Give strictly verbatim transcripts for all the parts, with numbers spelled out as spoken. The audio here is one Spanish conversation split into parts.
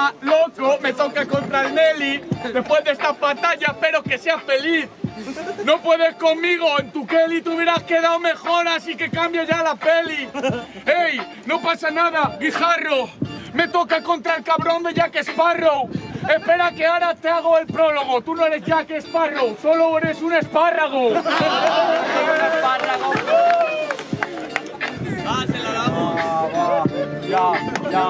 Ah, loco, me toca contra el Nelly. Después de esta batalla, espero que seas feliz. No puedes conmigo, en tu Kelly te hubieras quedado mejor, así que cambia ya la peli. ¡Ey! No pasa nada, guijarro. Me toca contra el cabrón de Jack Sparrow. Espera que ahora te hago el prólogo. Tú no eres Jack Sparrow, solo eres un espárrago. Un espárrago. Ah, se la damos. Ah, va. Ya, ya.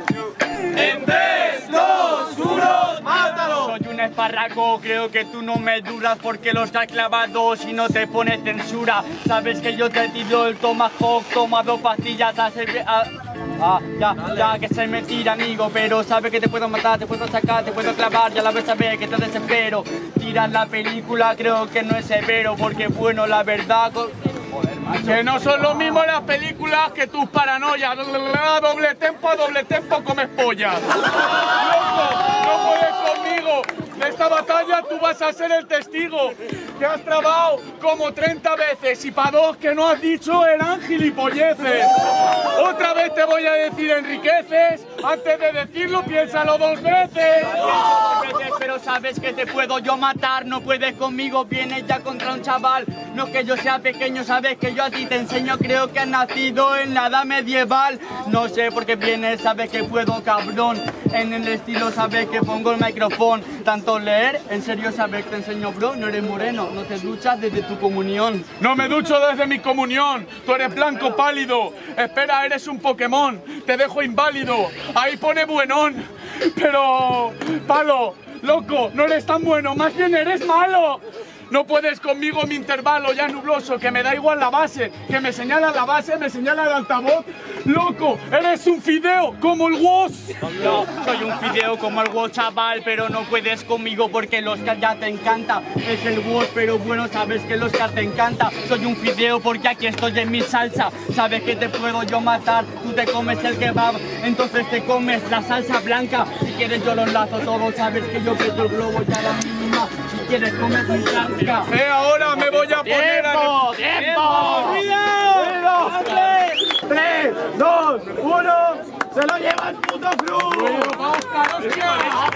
En tres, dos, uno, mátalo. Soy un espárrago, creo que tú no me duras porque los has clavado si no te pones censura. Sabes que yo te tiro el tomahawk, toma dos pastillas a servir. Ah, ya, ya, que se me tira, amigo, pero sabes que te puedo matar, te puedo sacar, te puedo clavar, ya la ves saber que te desespero. Tiras la película, creo que no es severo, porque bueno, la verdad... Joder, macho. Que no son lo mismo las películas que tus paranoias. Doble tempo, doble tempo, comes pollas. ¡Loco! ¡No puedes conmigo! De esta batalla tú vas a ser el testigo. Te has trabado como treinta veces y para dos que no has dicho eran gilipolleces. Otra vez te voy a decir enriqueces. Antes de decirlo, piénsalo dos veces. Pero sabes que te puedo yo matar, no puedes conmigo, vienes ya contra un chaval. No es que yo sea pequeño, sabes que yo a ti te enseño, creo que has nacido en la edad medieval. No sé por qué vienes, sabes que puedo, cabrón. En el estilo sabes que pongo el micrófono. Tanto leer, en serio sabes que te enseño, bro. No eres moreno, no te duchas desde tu comunión. No me ducho desde mi comunión. Tú eres blanco pálido. Espera, eres un Pokémon. Te dejo inválido. Ahí pone buenón. Pero, palo, loco, no eres tan bueno, más bien eres malo. No puedes conmigo mi intervalo ya nubloso, que me da igual la base, que me señala la base, me señala el altavoz. Loco, eres un fideo como el W O S. No, soy un fideo como el W O S, chaval, pero no puedes conmigo porque el Oscar ya te encanta. Es el W O S, pero bueno, sabes que el Oscar te encanta. Soy un fideo porque aquí estoy en mi salsa. Sabes que te puedo yo matar, tú te comes el kebab, entonces te comes la salsa blanca. Si quieres yo los lazo todos, sabes que yo peto el globo ya a la mínima. Si quieres comes mi blanca. Eh, ahora me voy a poner ¡Tiempo! a... ¡Tiempo! ¡Cuidado! tres, dos, uno, se lo lleva el puto Cruz. ¡Oscar, hostia!